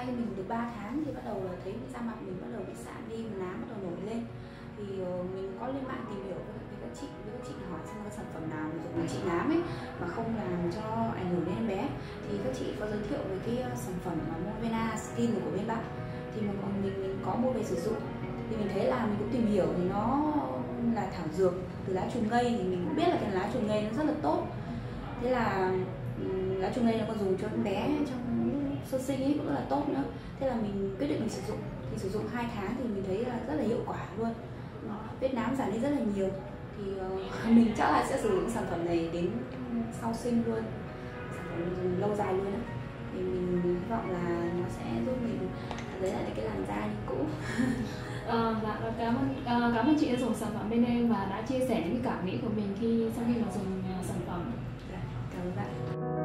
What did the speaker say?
tay mình được 3 tháng thì bắt đầu là thấy da mặt mình bắt đầu bị sạm đi, nám bắt đầu nổi lên. Thì mình có lên mạng tìm hiểu với các chị hỏi xem cái sản phẩm nào để dùng trị nám ấy mà không làm cho ảnh hưởng đến em bé. Thì các chị có giới thiệu với cái sản phẩm mà Movena Skin của bên bạn. Thì mình có mua về sử dụng. Thì mình thấy là mình cũng tìm hiểu thì nó là thảo dược từ lá chùm ngây, thì mình cũng biết là cái lá chùm ngây nó rất là tốt. Thế là lá chùm ngây nó còn dùng cho em bé trong sơ sinh ấy cũng rất là tốt nữa. Thế là mình quyết định mình sử dụng. Thì sử dụng 2 tháng thì mình thấy là rất là hiệu quả luôn, vết nám giảm đi rất là nhiều. Thì mình chắc là sẽ sử dụng sản phẩm này đến sau sinh luôn, sản phẩm dùng lâu dài luôn. Thì mình hy vọng là nó sẽ giúp mình lấy lại cái làn da như cũ. Dạ, cảm ơn chị đã dùng sản phẩm bên em và đã chia sẻ những cảm nghĩ của mình sau khi mà dùng sản phẩm. Dạ, cảm ơn bạn.